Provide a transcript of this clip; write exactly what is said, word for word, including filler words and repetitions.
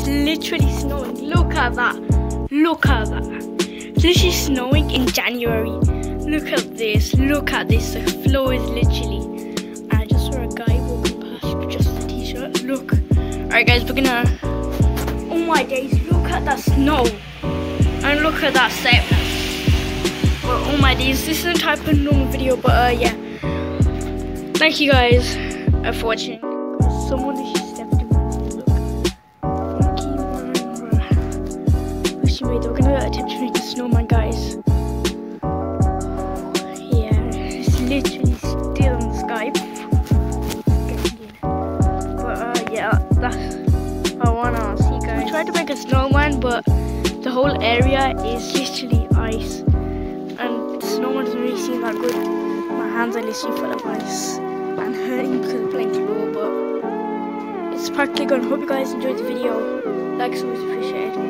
it's literally snowing. Look at that. Look at that. It's literally snowing in January. Look at this. Look at this. The floor is literally. I just saw a guy walking past with just a t-shirt. Look. Alright guys, we're gonna. Oh my days, look at that snow. And look at that sadness. Well, oh my days, this isn't type of normal video, but uh, yeah. Thank you guys uh, for watching. Someone is stepped in my look. Funky man, bro. Wish you made. We're gonna attempt to make a snowman, guys. Yeah, it's literally still in the sky. But uh, yeah, that's. I wanna see, guys. I tried to make a snowman, but the whole area is literally ice, and the snowman doesn't really seem that good. My hands are literally full of ice and hurting because of playing claw, but it's practically good. Hope you guys enjoyed the video. Likes always appreciated.